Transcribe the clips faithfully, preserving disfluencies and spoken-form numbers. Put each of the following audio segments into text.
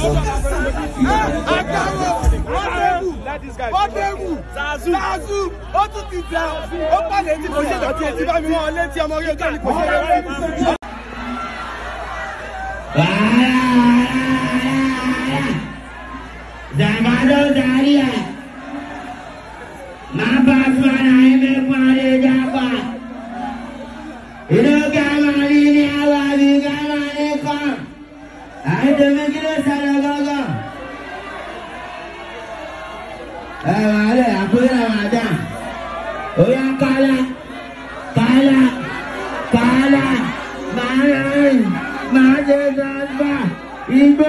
Zazu, Zazu, ó tún ti jẹ, ó pàdé tí kò ṣe dọ̀tí etí bá mi wọ́n létí ọmọ orí ọjọ́ ni kò ṣe rẹ̀. Zamado Daria, Mapa Fana Eme Pare Japa, Ino Kamani ni Awadi Kamani Kam, Ayo Mekile Saragaga. Eh, vale, aku dah ada. Oh yang kalah, kalah, kalah, mana, mana apa? Ibu.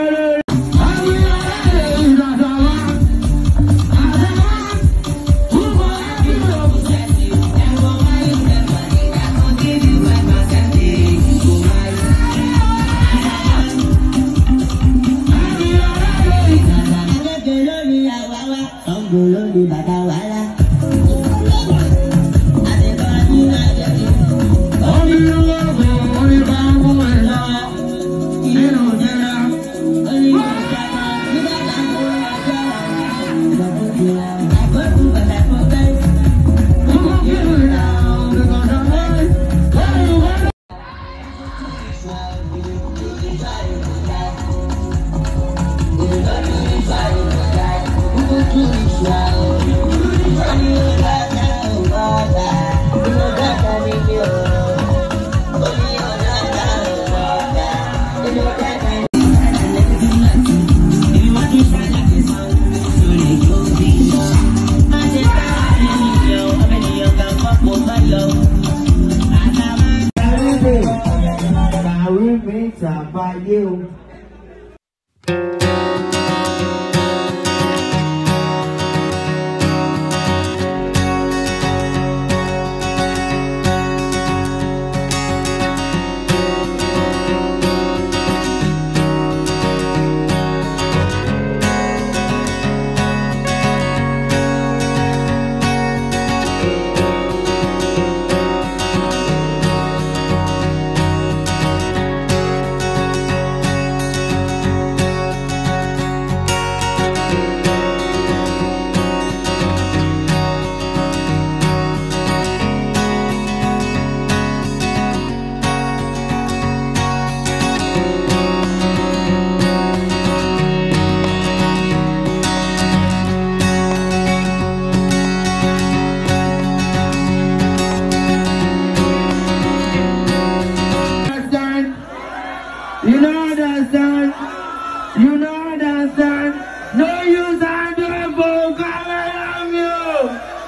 You. You know understand? You know understand? No use and do it for come around you.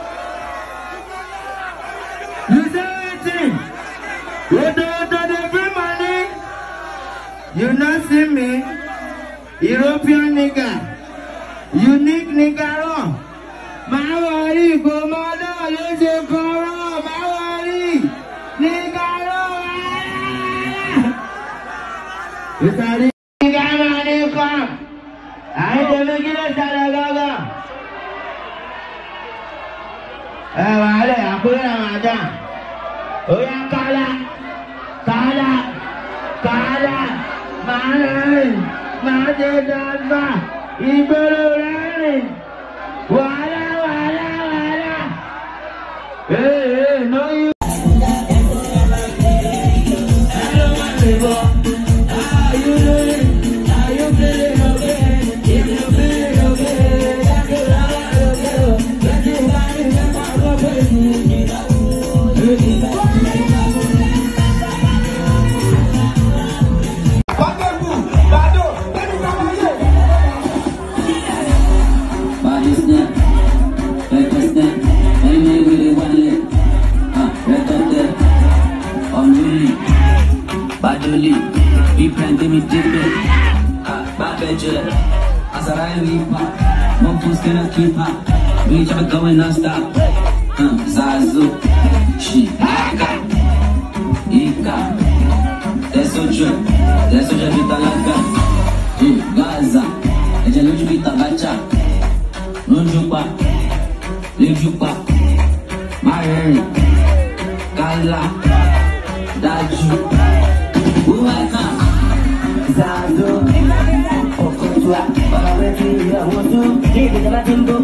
You say anything? You don't do the free money? You not see me? European nigga. Unique nigga wrong. My worry, go mother, you say go wrong. My worry, nigga wrong. You say nigga money come. I don't make it a Saragaga. Eh, vale, aku yang ada. Oh yang kalah, kalah, kalah. Mana, mana apa? Ibu lari. Wala, wala, wala. Hey, hey, no you. Hello, my people. How you doing? How you feeling? Okay? If you feeling okay, that's a lot of you. Let's see why you never go crazy. Badoli, we planted me deep in. Bad bedroom, as I leave my one foot's gonna keep her. We just going non-stop. Zazu, she, Ika, Ika. That's so true. That's so true. Talaga, Gaza. Eja luju kita baca, nunjupa, lijupa, Mary, Kala, Daju. Zazu, tua. Ọ̀rọ̀ rẹ̀ ti yọ̀ wọ́n tú. Ní ìdíje bá ti ń bọ̀.